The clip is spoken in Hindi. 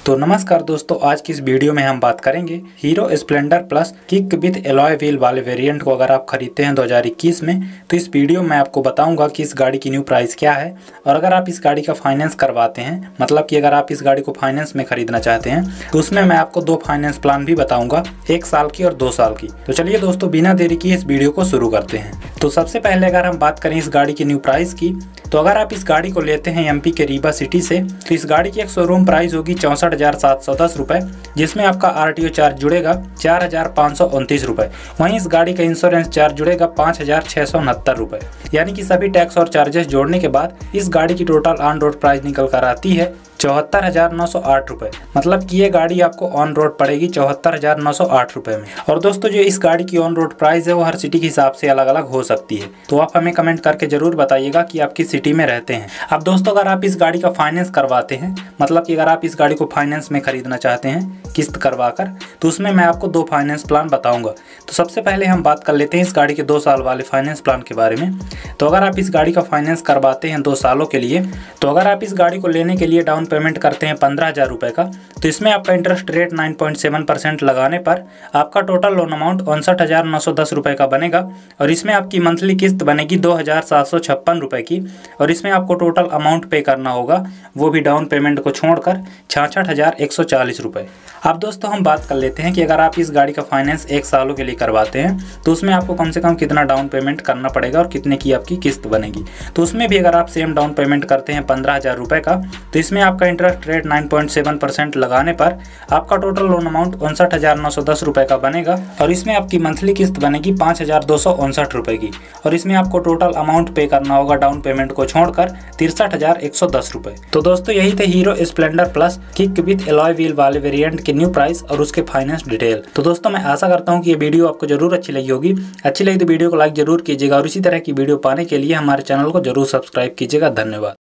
तो नमस्कार दोस्तों, आज की इस वीडियो में हम बात करेंगे Hero Splendor plus kick with alloy wheel वाले वेरिएंट को अगर आप खरीदते हैं 2021 में, तो इस वीडियो में आपको बताऊंगा कि इस गाड़ी की न्यू प्राइस क्या है। और अगर आप इस गाड़ी का फाइनेंस करवाते हैं, मतलब कि अगर आप इस गाड़ी को फाइनेंस में खरीदना चाहते हैं, तो उसमें मैं आपको 2 फाइनेंस प्लान भी बताऊंगा, 1 साल की और 2 साल की। तो चलिए दोस्तों, बिना देरी किए इस वीडियो को शुरू करते हैं। तो सबसे पहले अगर हम बात करें इस गाड़ी की न्यू प्राइस की, तो अगर आप इस गाड़ी को लेते हैं एमपी के रीवा सिटी से, तो इस गाड़ी की एक शोरूम प्राइस होगी 64,710 रुपये, जिसमें आपका आरटीओ चार्ज जुड़ेगा 4,529 रुपये। वहीं इस गाड़ी का इंश्योरेंस चार्ज जुड़ेगा 5,669 रुपये। यानी कि सभी टैक्स और चार्जेस जोड़ने के बाद इस गाड़ी की टोटल ऑन रोड प्राइस निकल कर आती है 74,908 रुपये। मतलब कि ये गाड़ी आपको ऑन रोड पड़ेगी 74,908 रुपये में। और दोस्तों, जो इस गाड़ी की ऑन रोड प्राइस है वो हर सिटी के हिसाब से अलग अलग हो सकती है, तो आप हमें कमेंट करके जरूर बताइएगा कि आप किस सिटी में रहते हैं। अब दोस्तों, अगर आप इस गाड़ी का फाइनेंस करवाते हैं, मतलब कि अगर आप इस गाड़ी को फाइनेंस में खरीदना चाहते हैं किस्त करवा कर, तो उसमें मैं आपको 2 फाइनेंस प्लान बताऊंगा। तो सबसे पहले हम बात कर लेते हैं इस गाड़ी के 2 साल वाले फाइनेंस प्लान के बारे में। तो अगर आप इस गाड़ी का फाइनेंस करवाते हैं 2 सालों के लिए, तो अगर आप इस गाड़ी को लेने के लिए डाउन पेमेंट करते हैं 15,000 रुपये का, तो इसमें आपका इंटरेस्ट रेट 9.7% लगाने पर आपका टोटल लोन अमाउंट 59,910 रुपये का बनेगा। और इसमें आपकी मंथली किस्त बनेगी 2,756 रुपये की। और इसमें आपको टोटल अमाउंट पे करना होगा, वो भी डाउन पेमेंट को छोड़कर 66,140 रुपये। अब दोस्तों, हम बात कर लेते हैं कि अगर आप इस गाड़ी का फाइनेंस 1 सालों के लिए करवाते हैं, तो उसमें आपको कम से कम कितना डाउन पेमेंट करना पड़ेगा और कितने की आपकी किस्त बनेगी। तो उसमें भी अगर आप सेम डाउन पेमेंट करते हैं 15,000 रुपये का, तो इसमें आपका इंटरेस्ट रेट 9.7% लगाने पर आपका टोटल लोन अमाउंट 59,910 रुपये का बनेगा। और इसमें आपकी मंथली किस्त बनेगी 5,259 रुपये की। और इसमें आपको टोटल अमाउंट पे करना होगा डाउन पेमेंट को छोड़कर 63,110 रुपये। तो दोस्तों, यही थे Hero Splendor plus kick with alloy wheel वाले वेरिएंट की न्यू प्राइस और उसके फाइनेंस डिटेल। तो दोस्तों, मैं आशा करता हूँ कि ये वीडियो आपको जरूर अच्छी लगी होगी। अच्छी लगी तो वीडियो को लाइक जरूर कीजिएगा और इसी तरह की वीडियो पाने के लिए हमारे चैनल को जरूर सब्सक्राइब कीजिएगा। धन्यवाद।